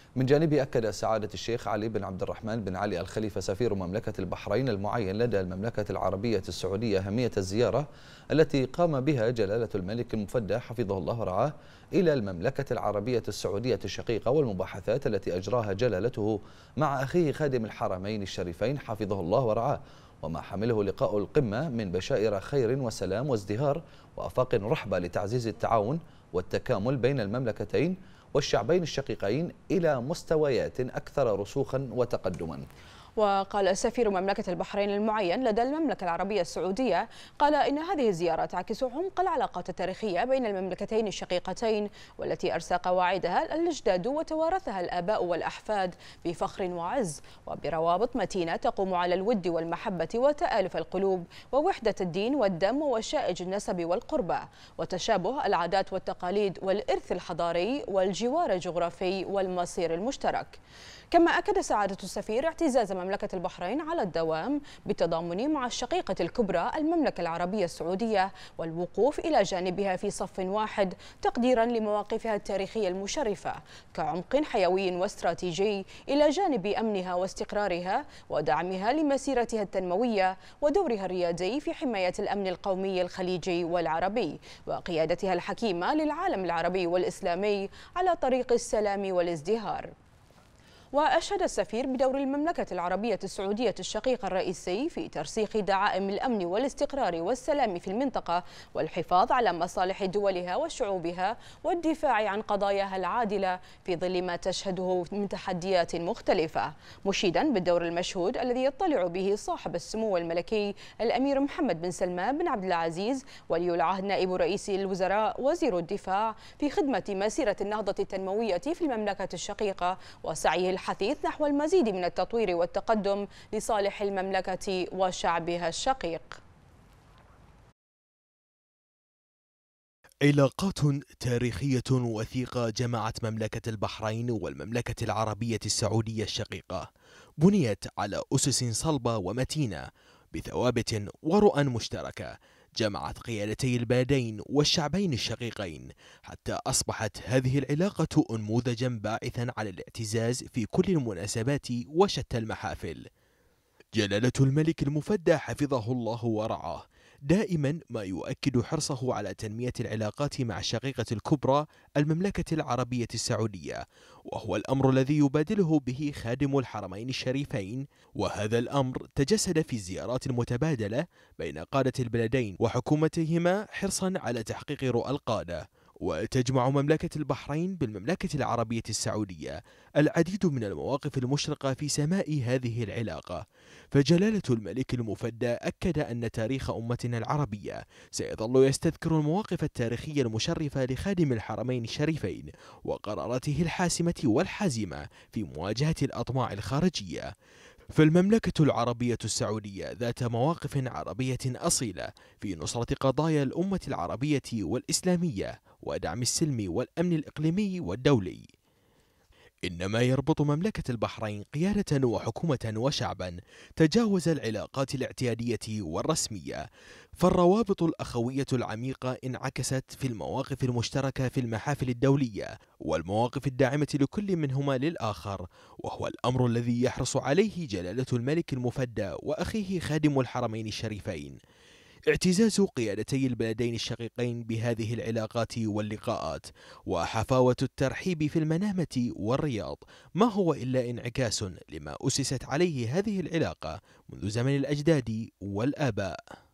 من جانبه أكد سعادة الشيخ علي بن عبد الرحمن بن علي الخليفة سفير مملكة البحرين المعين لدى المملكة العربية السعودية أهمية الزيارة التي قام بها جلالة الملك المفدى حفظه الله ورعاه إلى المملكة العربية السعودية الشقيقة، والمباحثات التي أجراها جلالته مع أخيه خادم الحرمين الشريفين حفظه الله ورعاه، وما حمله لقاء القمة من بشائر خير وسلام وازدهار وآفاق رحبة لتعزيز التعاون والتكامل بين المملكتين والشعبين الشقيقين إلى مستويات أكثر رسوخا وتقدما. وقال سفير مملكة البحرين المعين لدى المملكة العربية السعودية قال إن هذه الزيارة تعكس عمق العلاقات التاريخية بين المملكتين الشقيقتين، والتي أرسى قواعدها الأجداد وتوارثها الآباء والأحفاد بفخر وعز، وبروابط متينة تقوم على الود والمحبة وتآلف القلوب ووحدة الدين والدم وشائج النسب والقربة وتشابه العادات والتقاليد والإرث الحضاري والجوار الجغرافي والمصير المشترك. كما أكد سعادة السفير اعتزاز مملكة البحرين على الدوام بالتضامن مع الشقيقة الكبرى المملكة العربية السعودية والوقوف إلى جانبها في صف واحد تقديرا لمواقفها التاريخية المشرفة كعمق حيوي واستراتيجي إلى جانب أمنها واستقرارها ودعمها لمسيرتها التنموية ودورها الريادي في حماية الأمن القومي الخليجي والعربي وقيادتها الحكيمة للعالم العربي والإسلامي على طريق السلام والازدهار. وأشاد السفير بدور المملكة العربية السعودية الشقيقة الرئيسي في ترسيخ دعائم الأمن والاستقرار والسلام في المنطقة والحفاظ على مصالح دولها وشعوبها والدفاع عن قضاياها العادلة في ظل ما تشهده من تحديات مختلفة، مشيدا بالدور المشهود الذي يطلع به صاحب السمو الملكي الأمير محمد بن سلمان بن عبد العزيز ولي العهد نائب رئيس الوزراء وزير الدفاع في خدمة مسيرة النهضة التنموية في المملكة الشقيقة وسعيه الحثيث نحو المزيد من التطوير والتقدم لصالح المملكة وشعبها الشقيق. علاقات تاريخية وثيقة جمعت مملكة البحرين والمملكة العربية السعودية الشقيقة، بنيت على أسس صلبة ومتينة بثوابت ورؤى مشتركة جمعت قيادتي البلدين والشعبين الشقيقين، حتى أصبحت هذه العلاقة أنموذجا باعثا على الاعتزاز في كل المناسبات وشتى المحافل. جلالة الملك المفدى حفظه الله ورعاه دائما ما يؤكد حرصه على تنمية العلاقات مع الشقيقة الكبرى المملكة العربية السعودية، وهو الأمر الذي يبادله به خادم الحرمين الشريفين، وهذا الأمر تجسد في الزيارات المتبادلة بين قادة البلدين وحكومتهما حرصا على تحقيق رؤى القادة. وتجمع مملكة البحرين بالمملكة العربية السعودية العديد من المواقف المشرقة في سماء هذه العلاقة، فجلالة الملك المفدى أكد أن تاريخ أمتنا العربية سيظل يستذكر المواقف التاريخية المشرفة لخادم الحرمين الشريفين وقراراته الحاسمة والحازمة في مواجهة الأطماع الخارجية. فالمملكة العربية السعودية ذات مواقف عربية أصيلة في نصرة قضايا الأمة العربية والإسلامية ودعم السلم والأمن الإقليمي والدولي. إنما يربط مملكة البحرين قيادة وحكومة وشعبا تجاوز العلاقات الاعتيادية والرسمية، فالروابط الأخوية العميقة انعكست في المواقف المشتركة في المحافل الدولية والمواقف الداعمة لكل منهما للآخر، وهو الأمر الذي يحرص عليه جلالة الملك المفدى وأخيه خادم الحرمين الشريفين. اعتزاز قيادتي البلدين الشقيقين بهذه العلاقات واللقاءات وحفاوة الترحيب في المنامة والرياض ما هو إلا انعكاس لما أسست عليه هذه العلاقة منذ زمن الأجداد والآباء.